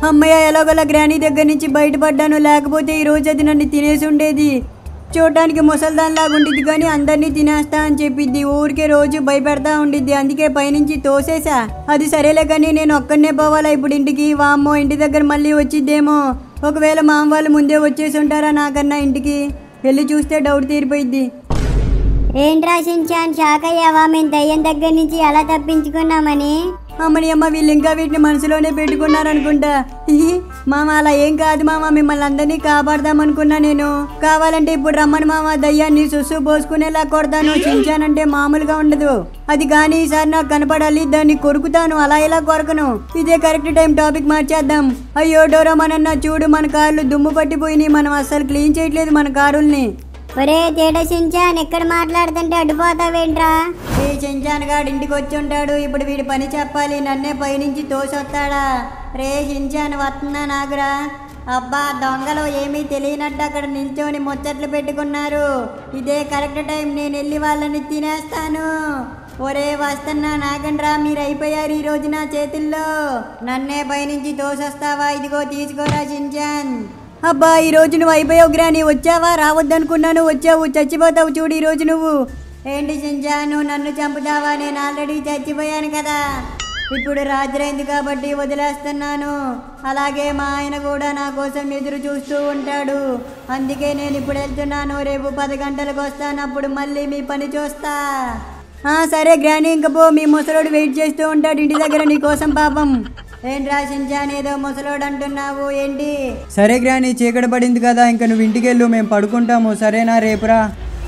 అమ్మయ్య ఎలాగోలా గ్రానీ దగ్గర నుంచి బయటపడ్డాను, లేకపోతే ఈ రోజు అది నన్ను తినేసి ఉండేది. చూడటానికి ముసల్దాన్లాగా ఉండిద్ది కానీ అందరినీ తినేస్తా అని చెప్పిద్ది. ఊరికే రోజు భయపెడతా ఉండిద్ది, అందుకే పైనుంచి తోసేసా. అది సరేలే కానీ నేను ఒక్కడనే పోవాలా ఇప్పుడు ఇంటికి? వామ్మో, ఇంటి దగ్గర మళ్ళీ వచ్చిద్దేమో. ఒకవేళ మామ వాళ్ళు ముందే వచ్చేసి ఉంటారా నాకన్నా ఇంటికి? వెళ్ళి చూస్తే డౌట్ తీరిపోయిద్ది. ఏంట్రా షిన్చాన్, షాక్ అయ్యావా మేము దయ్యం దగ్గర నుంచి ఎలా తప్పించుకున్నామని? అమ్మని అమ్మ, వీళ్ళు ఇంకా వీటిని మనసులోనే పెట్టుకున్నారనుకుంటా. మామ అలా ఏం కాదు మామ, మిమ్మల్ని అందరినీ కాపాడదామనుకున్నా నేను. కావాలంటే ఇప్పుడు రమ్మని మామ, దయ్యాన్ని సుస్సు పోసుకునేలా కొడతాను. షిన్చాన్ మామూలుగా ఉండదు. అది కానీ ఈసారి నాకు కనపడాలి, దాన్ని కొరుకుతాను, అలా ఇలా కొరకను. ఇదే కరెక్ట్ టైం, టాపిక్ మార్చేద్దాం. అయ్యో డోరామనన్నా చూడు, మన కార్లు దుమ్ము పట్టిపోయినాయి, మనం అస్సలు క్లీన్ చేయట్లేదు మన కారుల్ని. ఒరే తేడా షిన్చాన్, ఎక్కడ మాట్లాడుతుంటే అడ్డుపోతావేంట్రా? ఈ షిన్చాన్ గాడు ఇంటికి వచ్చి ఉంటాడు, ఇప్పుడు వీడి పని చెప్పాలి, నన్నే పైనుంచి తోసొస్తాడా? రే షిన్చాన్, వస్తున్నా నాగురా. అబ్బా, దొంగలు ఏమీ తెలియనట్టు అక్కడ నిల్చొని ముచ్చట్లు పెట్టుకున్నారు. ఇదే కరెక్ట్ టైం, నేను వెళ్ళి వాళ్ళని తినేస్తాను. ఒరే వస్తున్నా, నాగండ్రా, మీరు అయిపోయారు ఈ రోజు నా చేతుల్లో. నన్నే పైనుంచి తోసొస్తావా? ఇదిగో తీసుకోరా షిన్చాన్. అబ్బా, ఈ రోజు నువ్వు అయిపోయావు గ్రాని. వచ్చావా? రావద్దనుకున్నాను, వచ్చావు. చచ్చిపోతావు చూడు ఈ రోజు నువ్వు. ఏంటి షిన్చాన్, నన్ను చంపుతావా? నేను ఆల్రెడీ చచ్చిపోయాను కదా. ఇప్పుడు రాత్రైంది కాబట్టి వదిలేస్తున్నాను. అలాగే మా ఆయన కూడా నా కోసం ఎదురు చూస్తూ ఉంటాడు. అందుకే నేను ఇప్పుడు వెళ్తున్నాను. రేపు 10 గంటలకు వస్తాను, అప్పుడు మళ్ళీ మీ పని చూస్తా. సరే గ్రాని, ఇంక పో. మీ ముసలోడు వెయిట్ చేస్తూ ఉంటాడు ఇంటి దగ్గర నీ కోసం పాపం. ఏంట్రా షిన్చాన్, ఏదో ముసలోడు అంటున్నావు ఏంటి? సరే గ్రాని, చీకటి పడింది కదా, ఇంక నువ్వు ఇంటికి వెళ్ళు, మేము పడుకుంటాము. సరేనా? రేపురా.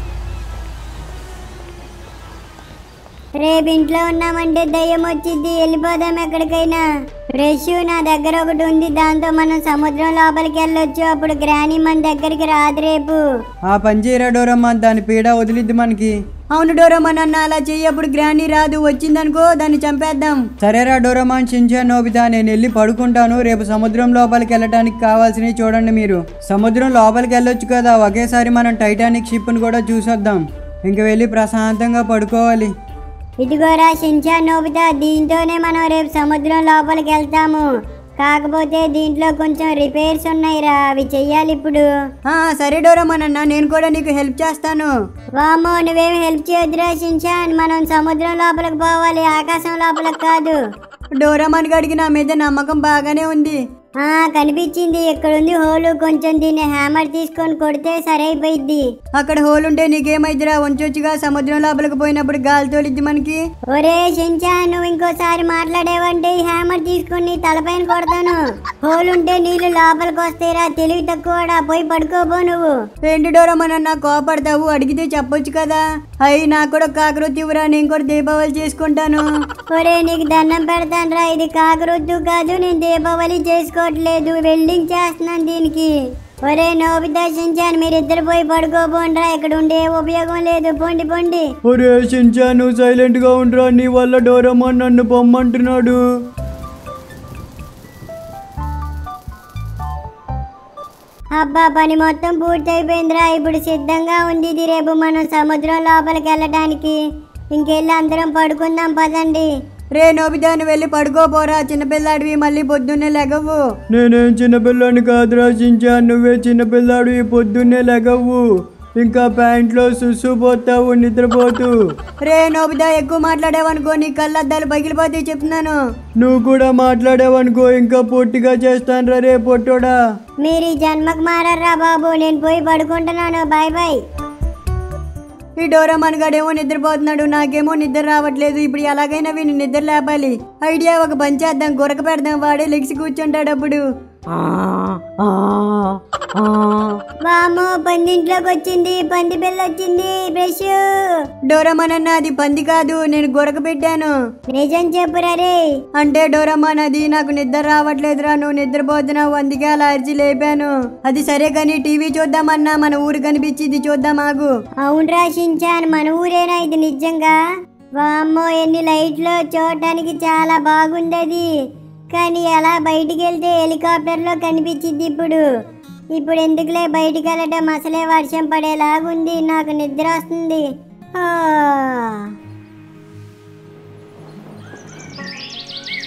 రేపు ఇంట్లో ఉన్నామంటే దయ్యం వచ్చింది, వెళ్ళిపోదాం ఎక్కడికైనా. బ్రష్ నా దగ్గర ఒకటి ఉంది, దాంతో మనం సముద్రం లోపలికి వెళ్ళొచ్చు. అప్పుడు గ్రాని మన దగ్గరికి రాదు రేపు. ఆ పని చేయరా డోరమ్మాన్, దాని పీడ వదిలిద్ది మనకి. అవును డోరమ్మాన్ అన్న, అలా చెయ్యి. అప్పుడు గ్రాని రాదు, వచ్చిందనుకో దాన్ని చంపేద్దాం. సరేరా డోరమ్మాన్, షిన్చాన్, నోబితా, నేను వెళ్ళి పడుకుంటాను. రేపు సముద్రం లోపలికి వెళ్ళటానికి కావాల్సినవి చూడండి మీరు. సముద్రం లోపలికి వెళ్ళొచ్చు కదా, ఒకేసారి మనం టైటానిక్ షిప్ను కూడా చూసొద్దాం. ఇంక వెళ్ళి ప్రశాంతంగా పడుకోవాలి. ఇదిగోరా షిన్చాన్, నోబితా, దీంతోనే మనం రేపు సముద్రం లోపలికి వెళ్తాము. కాకపోతే దీంట్లో కొంచెం రిపేర్స్ ఉన్నాయిరా, అవి చెయ్యాలి ఇప్పుడు. సరే డోరమ్మాన్ అన్న, నేను కూడా నీకు హెల్ప్ చేస్తాను. వామో, నువ్వేమి హెల్ప్ చేయొద్దురా షిన్చాన్, మనం సముద్రం లోపలికి పోవాలి, ఆకాశం లోపలికి కాదు. డోరమ్మాన్ గడికి నా మీద నమ్మకం బాగానే ఉంది. కనిపించింది, ఇక్కడుంది హోలు. కొంచెం దీన్ని హ్యామర్ తీసుకొని కొడితే సరైపోయిద్ది. అక్కడ హోల్ ఉంటే నీకేమైద్దిరా? ఉంచొచ్చుగా, సముద్రం లోపలికి పోయినప్పుడు గాలి తోలిద్ది మనకి. ఒరే షిన్చాన్, నువ్వు ఇంకోసారి మాట్లాడేవంటే ఈ హ్యామర్ తీసుకుని తలపైన కొడతాను. హోల్ ఉంటే నీళ్లు లోపలికి వస్తాయిరా, తెలివి తక్కువడా, పోయి పడుకోబో నువ్వు. ఏంటి డోరమ్మాన్ అన్న కోపడతావు? అడిగితే చెప్పొచ్చు కదా. అయ్యి నాకు కూడా కాకరొత్తి ఇవ్వరా, నేను కూడా దీపావళి చేసుకుంటాను. ఒరే నీకు దండం పెడతాను రా, ఇది కాకరొత్తు కాదు, నేను దీపావళి చేసుకోవట్లేదు, వెల్డింగ్ చేస్తున్నాను దీనికి. ఒరే నోబితా, షిన్చాన్, మీరిద్దరు పోయి పడుకోబోండ్రా, ఇక్కడ ఉండే ఉపయోగం లేదు, పొండి పొండి. ఒరే షిన్చాన్, నువ్వు సైలెంట్ గా ఉండరా, నీ వల్ల డోరమ్మాన్ నన్ను పొమ్మంటున్నాడు. అబ్బా, పని మొత్తం పూర్తయిపోయిందిరా, ఇప్పుడు సిద్ధంగా ఉంది ఇది. రేపు మనం సముద్రం లోపలికి వెళ్ళటానికి. ఇంకెళ్ళి అందరం పడుకుందాం పదండి. రే నోబితా, నువ్వు వెళ్ళి పడుకోపోరా, చిన్నపిల్లాడివి, మళ్ళీ పొద్దున్నే లెగవు. నేనేం చిన్నపిల్లాడిని కాదురా షిన్చాన్, నువ్వే చిన్నపిల్లాడివి, పొద్దున్నే లెగవు. ఇంకా ప్యాంట్లో సుస్సు పోతావు నిద్రపోతూ. రే నోబితా, ఎక్కువ మాట్లాడావనుకో నీ కళ్ళద్దాలు పగిలిపోతాయి చెప్తున్నాను. నువ్వు కూడా మాట్లాడావనుకో ఇంకా పొట్టిగా చేస్తాను రే పొట్టోడా. మీరు ఈ జన్మకు మారర్రా బాబు, నేను పోయి పడుకుంటున్నాను, బాయ్ బాయ్. ఈ డోరమ్మాన్ గాడేమో నిద్రపోతున్నాడు, నాకేమో నిద్ర రావట్లేదు. ఇప్పుడు ఎలాగైనా వీని నిద్ర లేపాలి. ఐడియా, ఒక పని చేద్దాం, గురక పెడదాం, వాడే లెగిసి కూర్చుంటాడు అప్పుడు. వామో, పందింట్లోకి వచ్చింది, పంది పిల్ల వచ్చింది. బ్రష్. డోరమ్మాన్ అన్న, అది పంది కాదు, నేను గురక పెట్టాను. నిజం చెప్పురా రే. అంటే డోరమ్మాన్, అది నాకు నిద్ర రావట్లేదురా, నువ్వు నిద్రపోతున్నావు, అందుకే అలా అరిచి లేపాను. అది సరే కానీ టీవీ చూద్దామన్నా, మన ఊరు కనిపించింది, చూద్దాం ఆగు. అవునరా షిన్చాన్, మన ఊరేనా ఇది నిజంగా? వామ్మో, ఎన్ని లైట్లు, చూడటానికి చాలా బాగుంది అది. కానీ ఎలా బయటికి వెళ్తే హెలికాప్టర్లో కనిపించింది. ఇప్పుడు ఎందుకులే బయటికి వెళ్ళటం, అసలే వర్షం పడేలాగుంది, నాకు నిద్ర వస్తుంది.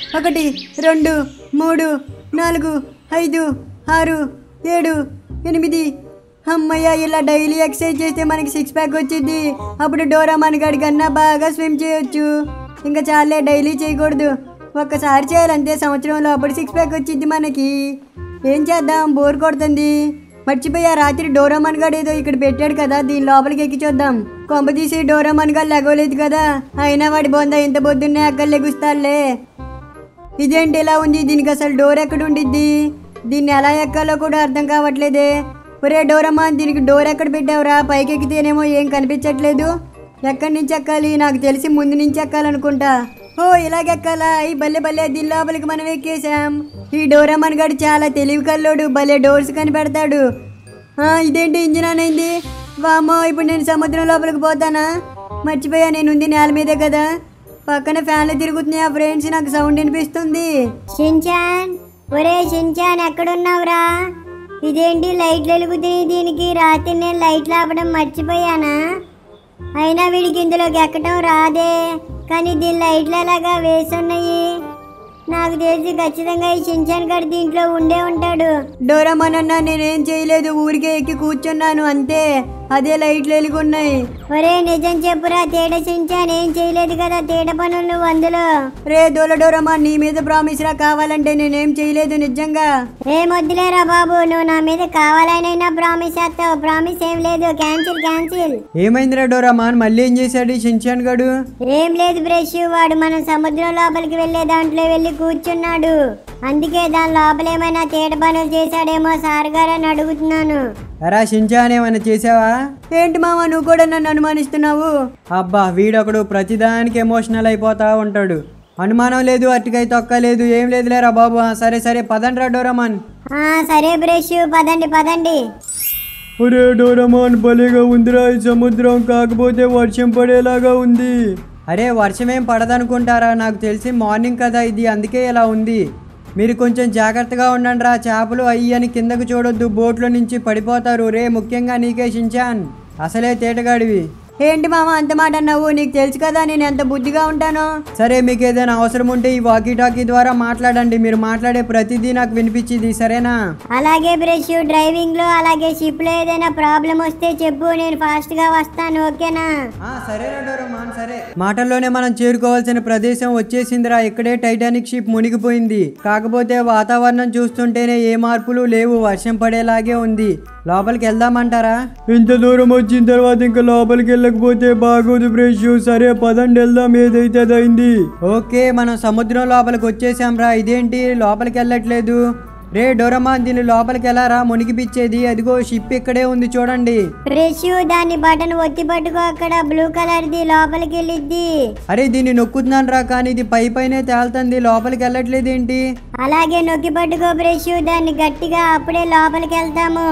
1 2 3 4 5 6 7 8. అమ్మయ్య, ఇలా డైలీ ఎక్సర్సైజ్ చేస్తే మనకి 6 ప్యాక్ వచ్చింది. అప్పుడు డోరామాన్ గడి కన్నా బాగా స్విమ్ చేయొచ్చు. ఇంకా చాలే, డైలీ చేయకూడదు, ఒక్కసారి చేయాలంతే. సంవత్సరంలో అప్పుడు 6 ప్యాక్ వచ్చింది మనకి. ఏం చేద్దాం, బోర్ కొడుతుంది. మర్చిపోయా, రాత్రి డోరామాన్ గారు ఏదో ఇక్కడ పెట్టాడు కదా, దీని లోపలికి ఎక్కి చూద్దాం. కొంప తీసి డోరామాన్ గారు లెగవలేదు కదా, అయినా వాడి బొంద ఇంత పొద్దున్నే అక్కడ లెగుస్తాడులే. ఇదేంటి ఇలా ఉంది, దీనికి అసలు డోర్ ఎక్కడ ఉండిద్ది? దీన్ని ఎలా ఎక్కాలో కూడా అర్థం కావట్లేదే. ఒరే డోరామాన్, దీనికి డోర్ ఎక్కడ పెట్టావురా? పైకి ఎక్కితేనేమో ఏం కనిపించట్లేదు. ఎక్కడి నుంచి ఎక్కాలి? నాకు తెలిసి ముందు నుంచి ఎక్కాలనుకుంటా. ఓ, ఇలాగెక్కాలా? ఈ బల్లె దీని లోపలికి మనం ఎక్కేసాం. ఈ డోరామాన్ గారు చాలా తెలివి కల్లోడు, భలే డోర్స్ కనిపెడతాడు. ఇదేంటి, ఇంజిన్ ఆన్ అయింది? వామ్మో, ఇప్పుడు నేను సముద్రం లోపలికి పోతానా? మర్చిపోయా, నేను ఉంది నేల మీదే కదా. పక్కన ఫ్యాన్లు తిరుగుతున్నాయి ఫ్రెండ్స్, నాకు సౌండ్ వినిపిస్తుంది. షిన్చాన్, ఒరే షిన్చాన్, ఎక్కడున్నావురా? ఇదేంటి లైట్లు వెలుగుతున్నాయి దీనికి? రాత్రి నేను లైట్లు ఆపడం మర్చిపోయానా? అయినా వీడికి ఇందులోకి ఎక్కడం రాదే, కానీ దీని లైట్లు ఎలాగా వేసి ఉన్నాయి? నాకు తెలిసి ఖచ్చితంగా ఈ షిన్చాన్ గారు దీంట్లో ఉండే ఉంటాడు. డోరామాన్ అన్న, నేనేం చేయలేదు, ఊరికే ఎక్కి కూర్చున్నాను అంతే. అదే లైట్లు వెలుగున్నాయి. ఒరే నిజం చెప్పురా తేట షిన్చాన్, ఏం చేయలేదు కదా తేట పనులు నువ్వు అందులో? రే డోరామాన్, నీ మీద ప్రామిస్ రా, కావాలంటే నేనేం చేయలేదు నిజంగా. ఏమొద్దులేరా బాబు, నువ్వు నా మీద కావాలనైనా ప్రామిస్ చేస్తావు. ప్రామిస్ ఏం లేదు, క్యాన్సిల్. ఏమైందిరా డోరామాన్, మళ్ళీ ఏం చేశాడు షిన్చాన్ గడు? ఏం లేదు బ్రష్, వాడు మనం సముద్రం లోపలికి వెళ్ళే దాంట్లో వెళ్ళి కూర్చున్నాడు. అందుకే దాని లోపల ఏమైనా తేట పనులు చేశాడేమో సార్ గారు అని అడుగుతున్నాను. అరా షిన్చాన్, ఏమైనా చేసావా? ఏంటి మామ, నువ్వు కూడా నన్ను అనుమానిస్తున్నావు? అబ్బా, వీడొకడు ప్రతిదానికి ఎమోషనల్ అయిపోతా ఉంటాడు. అనుమానం లేదు, అట్టికై తొక్కలేదు, ఏం లేదులేరా బాబు. సరే పదండి రా డోరామాన్. సరే బ్రష్, పదండి. ఒరే డోరామాన్, భలేగా ఉందిరా ఈ సముద్రం, కాకపోతే వర్షం పడేలాగా ఉంది. అరే వర్షం ఏం పడదనుకుంటారా? నాకు తెలిసి మార్నింగ్ కదా ఇది, అందుకే ఇలా ఉంది. మీరు కొంచెం జాగ్రత్తగా ఉండండి రా. చేపలు అయ్యని కిందకు చూడొద్దు, బోట్లో నుంచి పడిపోతారు. రే ముఖ్యంగా నీకే షిన్చాన్, అసలే తేటగాడివి. ఏంటి మామ అంత మాట అన్నావు? నీకు తెలుసు కదా నేను ఎంత బుద్ధిగా ఉంటానో. సరే, మీకు ఏదైనా అవసరం ఉంటే ఈ వాకీ టాకీ ద్వారా మాట్లాడండి. మీరు మాట్లాడే ప్రతిదీ నాకు వినిపించింది, సరేనా? అలాగే బ్రష్, డ్రైవింగ్ లో అలాగే షిప్ లో ఏదైనా ప్రాబ్లం వస్తే చెప్పు, నేను ఫాస్ట్ గా వస్తాను, ఓకేనా? సరేనా డోరామాన్, సరే. మాటల్లోనే మనం చేరుకోవాల్సిన ప్రదేశం వచ్చేసిందిరా. ఇక్కడే టైటానిక్ షిప్ మునిగిపోయింది. కాకపోతే వాతావరణం చూస్తుంటేనే ఏ మార్పులు లేవు, వర్షం పడేలాగే ఉంది. లోపలికి వెళ్దామంటారా? ఇంత దూరం వచ్చిన తర్వాత ఇంకా లోపలికి వెళ్ళకపోతే బాగోదు బ్రష్. సరే పదండి వెళ్దాం, ఏదైతే అయింది. ఓకే, మనం సముద్రం లోపలికి వచ్చేసాం రా. ఇదేంటి లోపలికి వెళ్ళట్లేదు? రే డోరామాన్, దీన్ని లోపలికి వెళ్ళారా? మునిగిపిచ్చేది అదిగో షిప్ ఇక్కడే ఉంది చూడండి. బ్రష్, దాన్ని బటన్ ఒత్తి పట్టుకో, అక్కడ బ్లూ కలర్ ది లోపలికి వెళ్ళిద్ది. అరే దీన్ని నొక్కుతున్నాను రా, కానీ ఇది పైనే తేలుతుంది, లోపలికి వెళ్ళట్లేదు ఏంటి? అలాగే నొక్కి పట్టుకో బ్రష్, దాన్ని గట్టిగా, అప్పుడే లోపలికి వెళ్తాము.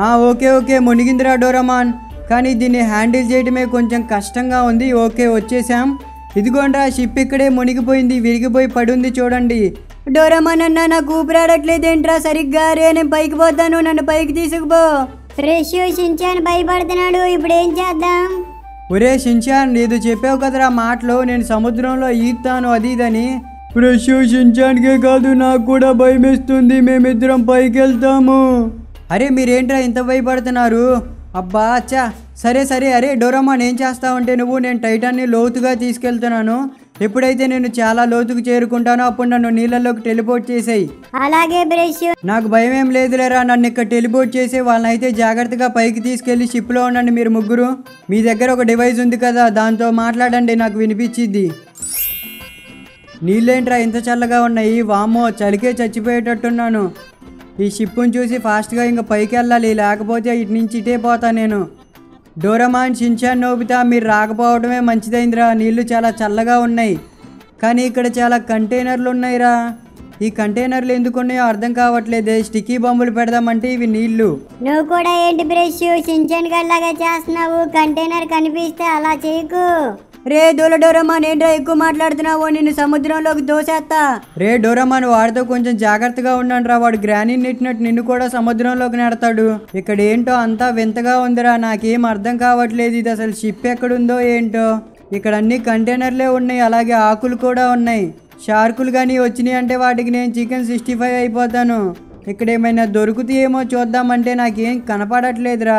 ఓకే మునిగిందిరా డోరామాన్, కానీ దీన్ని హ్యాండిల్ చేయడమే కొంచెం కష్టంగా ఉంది. ఓకే వచ్చేసాం. ఇదిగోండ్రా షిప్ ఇక్కడే మునిగిపోయింది, విరిగిపోయి పడుంది చూడండి. డోరామాన్ అన్న, నాకు ఊపిరాడట్లేదేంట్రా సరిగ్గా? రే నేను పైకి పోతాను, నన్ను పైకి తీసుకుపో. బ్రష్, షిన్చాన్ భయపడుతున్నాడు, ఇప్పుడు ఏం చేద్దాం? ఒరే షిన్చాన్, ఏదో చెప్పావు కదరా మాటలో, నేను సముద్రంలో ఈతాను అది ఇదని. బ్రష్, షిన్చాన్కే కాదు నాకు కూడా భయం వేస్తుంది, మేమిద్దరం పైకి వెళ్తాము. అరే మీరేంట్రా ఇంత భయపడుతున్నారు? అబ్బా అచ్చా, సరే అరే డోరామాన్, ఏం చేస్తావంటే నువ్వు, నేను టైటాన్ని లోతుగా తీసుకెళ్తున్నాను. ఎప్పుడైతే నేను చాలా లోతుకు చేరుకుంటానో అప్పుడు నన్ను నీళ్ళలోకి టెలిపోర్ట్ చేసేయి. అలాగే బ్రష్. నాకు భయం ఏం లేదులేరా, నన్ను ఇక్కడ టెలిపోర్ట్ చేసే వాళ్ళని అయితే జాగ్రత్తగా పైకి తీసుకెళ్లి షిప్లో ఉండండి మీరు ముగ్గురు. మీ దగ్గర ఒక డివైస్ ఉంది కదా, దాంతో మాట్లాడండి, నాకు వినిపించిద్ది. నీళ్ళేంట్రా ఇంత చల్లగా ఉన్నాయి? వామ్మో, చలికే చచ్చిపోయేటట్టున్నాను. ఈ షిప్ను చూసి ఫాస్ట్గా ఇంకా పైకి వెళ్ళాలి, లేకపోతే ఇటు నుంచి ఇటే పోతా నేను. డోరామాన్, షిన్చాన్, నోబితా, మీరు రాకపోవడమే మంచిదైందిరా. నీళ్లు చాలా చల్లగా ఉన్నాయి, కానీ ఇక్కడ చాలా కంటైనర్లు ఉన్నాయిరా. ఈ కంటైనర్లు ఎందుకు ఉన్నాయో అర్థం కావట్లేదే. స్టిక్కీ బాంబులు పెడదామంటే ఇవి నీళ్లు. నువ్వు కూడా ఏంటి బ్రష్, షిన్చాన్ గల్లాగా చేస్తున్నావు? కంటైనర్ కనిపిస్తే అలా చేయకు. రే డోరామాన్, ఏంట్రా ఎక్కువ మాట్లాడుతున్నావు? నిన్ను సముద్రంలోకి దోసేస్తా. రే డోరామాన్, వాడితో కొంచెం జాగ్రత్తగా ఉండండిరా, వాడు గ్రానీ నెట్టినట్టు నిన్ను కూడా సముద్రంలోకి నెడతాడు. ఇక్కడ ఏంటో అంతా వింతగా ఉందిరా, నాకేం అర్థం కావట్లేదు. ఇది అసలు షిప్ ఎక్కడుందో ఏంటో. ఇక్కడ అన్ని కంటైనర్లే ఉన్నాయి, అలాగే ఆకులు కూడా ఉన్నాయి. షార్కులు కానీ వచ్చినాయి అంటే వాటికి నేను చికెన్ 65 అయిపోతాను. ఇక్కడ ఏమైనా దొరుకుతాయేమో చూద్దామంటే నాకేం కనపడట్లేదురా.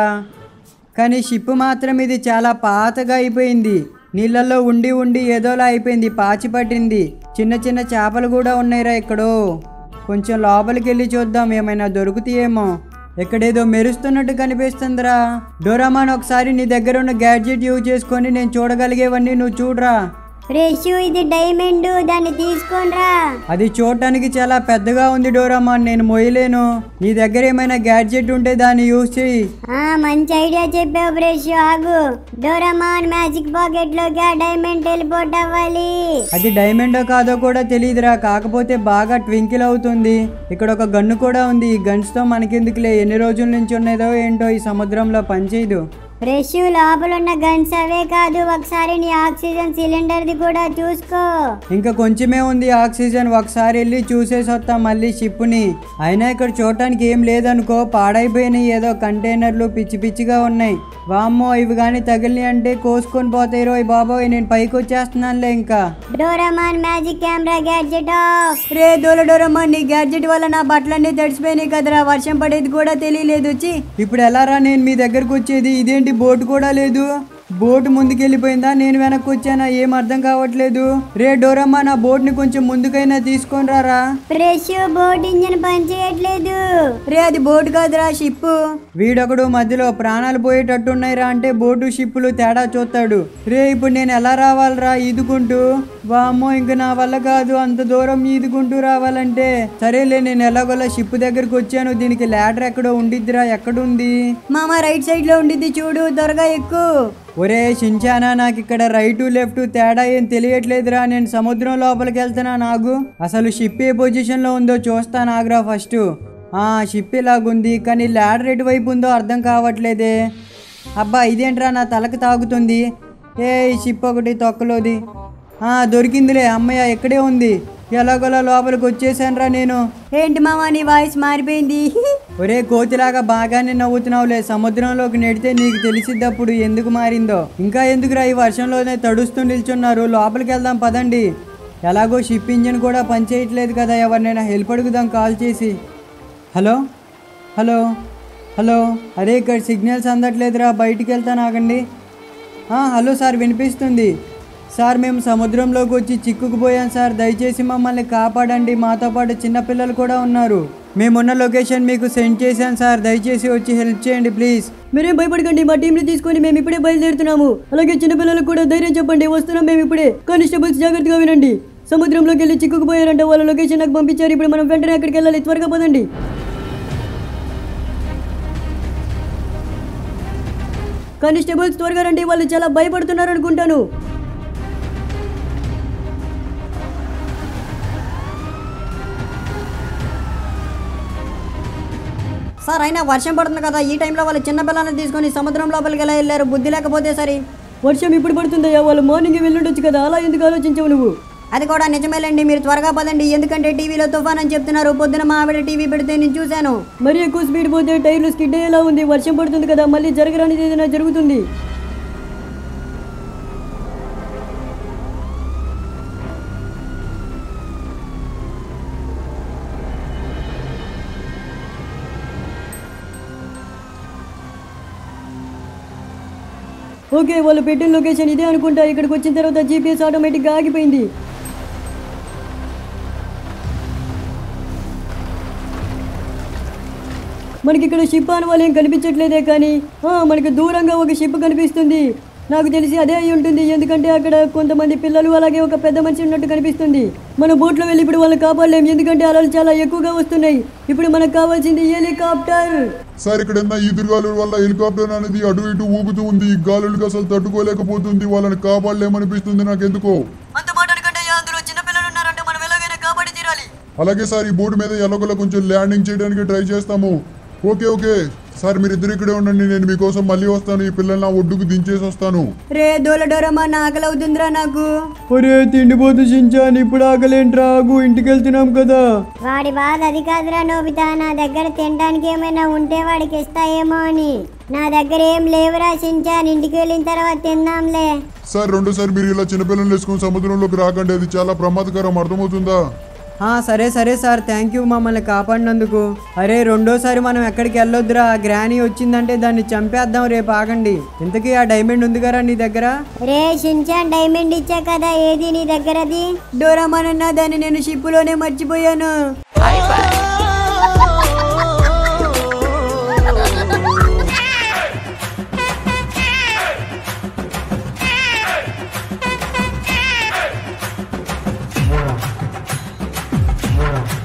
కానీ షిప్ మాత్రం ఇది చాలా పాతగా అయిపోయింది. నీళ్ళల్లో ఉండి ఉండి ఏదోలా అయిపోయింది, పాచి పట్టింది. చిన్న చిన్న చేపలు కూడా ఉన్నాయిరా ఇక్కడో. కొంచెం లోపలికి వెళ్ళి చూద్దాం ఏమైనా దొరుకుతాయేమో. ఎక్కడేదో మెరుస్తున్నట్టు కనిపిస్తుందిరా. డోరామాన్ ఒకసారి నీ దగ్గర ఉన్న గ్యాడ్జెట్ యూజ్ చేసుకొని నేను చూడగలిగేవన్నీ నువ్వు చూడరా. ఫ్రెష్ ఇది డైమండ్, దాన్ని తీసుకోనరా. అది చూడటానికి చాలా పెద్దగా ఉంది డోరామాన్, నేను మోయలేను. నీ దగ్గర ఏమైనా గ్యాడ్జెట్ ఉంటే దాన్ని యూజ్ చేయి. మంచి ఐడియా చెప్పావు ఫ్రెష్. ఆగు, డోరామాన్ మ్యాజిక్ పాకెట్ లోకి ఆ డైమండ్ టెలిపోర్ట్ అవ్వాలి. అది డైమండో కాదో కూడా తెలియదురా, కాకపోతే బాగా ట్వింకిల్ అవుతుంది. ఇక్కడ ఒక గన్ను కూడా ఉంది. ఈ గన్స్ తో మనకెందుకులే, ఎన్ని రోజుల నుంచి ఉన్నదో ఏంటో ఈ సముద్రంలో పనిచేయదు. ఫ్రెష్ లోపల ఉన్న గన్స్ అవే కాదు, ఒకసారి నీ ఆక్సిజన్ సిలిండర్ ది కూడా చూసుకో. ఇంకా కొంచెమే ఉంది ఆక్సిజన్, ఒకసారి వెళ్ళి చూసేసి వస్తాం మళ్ళీ షిప్ని. అయినా ఇక్కడ చూడటానికి ఏం లేదనుకో, పాడైపోయినాయి ఏదో కంటైనర్లు పిచ్చి పిచ్చిగా ఉన్నాయి. వామ్మో, ఇవి కానీ తగిలి అంటే కోసుకొని పోతాయి రోయ్ బాబోయ్. నేను పైకి వచ్చేస్తున్నానులే. ఇంకా Doraemon magic camera gadget off. రే డోరామాన్, నీ గ్యాడ్జెట్ వల్ల నా బట్టలన్నీ తడిసిపోయినాయి కదరా, వర్షం పడేది కూడా తెలియలేదు. ఇప్పుడు ఎలారా నేను మీ దగ్గరకు వచ్చేది? ఇదేంటి బోట్ కూడా లేదు. బోట్ ముందుకెళ్ళిపోయిందా, నేను వెనక్కి వచ్చానా? ఏం అర్థం కావట్లేదు. రే డోరమ్మా, నా బోట్ ని కొంచెం ముందుకైనా తీసుకొని రారా. ఫ్రెష్ బోట్ ఇంజన్ పనిచేయట్లేదు. రే అది బోట్ కాదురా, షిప్. వీడొకడు మధ్యలో ప్రాణాలు పోయేటట్టున్నాయిరా అంటే బోటు షిప్పులు తేడా చూస్తాడు. రే ఇప్పుడు నేను ఎలా రావాలరా ఈదుకుంటూ? వామ్మో, ఇంక నా వల్ల కాదు అంత దూరం ఈదుకుంటూ రావాలంటే. సరేలే, నేను ఎలాగోలా షిప్ దగ్గరకు వచ్చాను. దీనికి ల్యాడర్ ఎక్కడో ఉండిద్దిరా. ఎక్కడుంది మామ? రైట్ సైడ్ లో ఉండిద్ది చూడు, త్వరగా ఎక్కు. ఒరే షించానా, నాకు ఇక్కడ రైటు లెఫ్ట్ తేడా ఏం తెలియట్లేదురా. నేను సముద్రం లోపలికి వెళ్తున్నా. నాకు అసలు షిప్ ఏ పొజిషన్ లో ఉందో చూస్తాను ఆగ్రా ఫస్ట్. షిప్ ఇలాగుంది, కానీ ల్యాడర్ ఎటువైపు ఉందో అర్థం కావట్లేదే. అబ్బా ఇదేంట్రా నా తలకు తాగుతుంది. ఈ షిప్ ఒకటి తొక్కలోది. దొరికిందిలే, అమ్మయ్య ఎక్కడే ఉంది. ఎలాగోలా లోపలికి వచ్చేసానురా నేను. ఏంటి మామ నీ వాయిస్ మారిపోయింది? ఒరే కోతిలాగా బాగానే నవ్వుతున్నావులే. సముద్రంలోకి నెడితే నీకు తెలిసిద్దప్పుడు ఎందుకు మారిందో. ఇంకా ఎందుకురా ఈ వర్షంలోనే తడుస్తూ నిల్చున్నారు. లోపలికి వెళ్దాం పదండి. ఎలాగో షిప్ ఇంజిన్ కూడా పనిచేయట్లేదు కదా, ఎవరినైనా హెల్ప్ అడుగుదాం కాల్ చేసి. హలో హలో హలో, అరే ఇక్కడ సిగ్నల్స్ అందట్లేదురా, బయటికి వెళ్తాను ఆగండి. హలో సార్, వినిపిస్తుంది సార్. మేము సముద్రంలోకి వచ్చి చిక్కుకుపోయాం సార్, దయచేసి మమ్మల్ని కాపాడండి. మాతో పాటు చిన్నపిల్లలు కూడా ఉన్నారు. మేమున్న లొకేషన్ మీకు సెండ్ చేశాను సార్, దయచేసి వచ్చి హెల్ప్ చేయండి ప్లీజ్. మీరేం భయపడకండి, మా టీంని తీసుకొని మేము ఇప్పుడే బయలుదేరుతున్నాము. అలాగే చిన్నపిల్లలకు కూడా ధైర్యం చెప్పండి, వస్తున్నాం మేము ఇప్పుడే. కానిస్టేబుల్స్ జాగ్రత్తగా వినండి. సముద్రంలోకి వెళ్ళి చిక్కుకుపోయారంట, వాళ్ళ లొకేషన్ నాకు పంపించారు. ఇప్పుడు మనం వెంటనే అక్కడికి వెళ్ళాలి, త్వరగా పదండి. కానిస్టేబుల్స్ త్వరగా రండి, వాళ్ళు చాలా భయపడుతున్నారు అనుకుంటాను. సార్ అయినా వర్షం పడుతుంది కదా, ఈ టైంలో వాళ్ళు చిన్న పిల్లల్ని తీసుకొని సముద్రం లోపలికి ఎలా వెళ్ళారు? బుద్ధి లేకపోతే సరే. వర్షం ఇప్పుడు పడుతుందయ్యా, వాళ్ళు మార్నింగ్ వెళ్ళుండొచ్చు కదా, అలా ఎందుకు ఆలోచించవు నువ్వు? అది కూడా నిజమేలేండి, మీరు త్వరగా పదండి. ఎందుకంటే టీవీలో తుఫాన్ అని చెప్తున్నారు. పొద్దున మా ఆవిడ టీవీ పెడితే నేను చూశాను. మరి ఎక్కువ స్పీడ్ పోతే టైర్లు స్కిడ్ అయ్యేలా ఉంది. వర్షం పడుతుంది కదా, మళ్ళీ జరగరానిది ఏదైనా జరుగుతుంది. ఓకే, వాళ్ళు పెట్టిన లొకేషన్ ఇదే అనుకుంటా. ఇక్కడికి వచ్చిన తర్వాత జీపీఎస్ ఆటోమేటిక్గా ఆగిపోయింది. మనకి ఇక్కడ షిప్ అని వాళ్ళు ఏం కనిపించట్లేదే, కానీ మనకి దూరంగా ఒక షిప్ కనిపిస్తుంది. నాకు తెలిసి అదే అయి ఉంటుంది, ఎందుకంటే అక్కడ కొంతమంది పిల్లలు అలాగే ఒక పెద్ద మనిషి ఉన్నట్టు కనిపిస్తుంది. మన బోట్లో వెళ్ళి ఇప్పుడు వాళ్ళని కాపాడలేము, ఎందుకంటే అలలు చాలా ఎక్కువగా వస్తున్నాయి. ఇప్పుడు మనకు కావాల్సింది హెలికాప్టర్. సార్ ఇక్కడ ఈదురుగాలు వల్ల హెలికాప్టర్ అనేది అటు ఇటు ఊగుతూ ఉంది. గాలులకు అసలు తట్టుకోలేకపోతుంది. వాళ్ళని కాపాడలేమనిపిస్తుంది నాకెందుకో. కాపాడి తీరాలి. అలాగే సార్, ఈ బోర్డు మీద ఎలాగోలా కొంచెం ల్యాండింగ్ చేయడానికి ట్రై చేస్తాము. ఓకే ఓకే, సార్ మీరిద్దరు ఇక్కడే ఉండండి, నేను మీకోసం మళ్ళీ వస్తాను. ఈ పిల్లల్ని నా ఒడ్డుకు దించేసి వస్తాను. రే డోలడోరమా ఆకలి అవుతుందిరా నాకు. ఒరే తిండిపోతు షించాన్, ఇప్పుడు ఆకలేంట్రా, ఆగు, ఇంటికి వెళ్తున్నాం కదా. వాడి బాధ అది కాదురా నోబితా, నా దగ్గర తినడానికి ఏమైనా ఉంటే వాడికి ఇస్తాయేమో అని. నా దగ్గర ఏం లేవురా షించాన్, ఇంటికి వెళ్ళిన తర్వాత తిందాంలే. సార్ రెండోసారి మీరు ఇలా చిన్నపిల్లలు వేసుకుని సముద్రంలోకి రాకండి, అది చాలా ప్రమాదకరం, అర్థమవుతుందా? సరే సరే సార్, థ్యాంక్ యూ మమ్మల్ని కాపాడినందుకు. అరే రెండోసారి మనం ఎక్కడికి వెళ్ళొద్దురా, గ్రానీ వచ్చిందంటే దాన్ని చంపేద్దాం, రేపు ఆగండి. ఇంతకీ ఆ డైమండ్ ఉంది కదా నీ దగ్గర? రే షించాన్, డైమండ్ ఇచ్చా కదా, ఏది నీ దగ్గరది? డోరామానన్నా దాన్ని నేను షిప్పులోనే మర్చిపోయాను.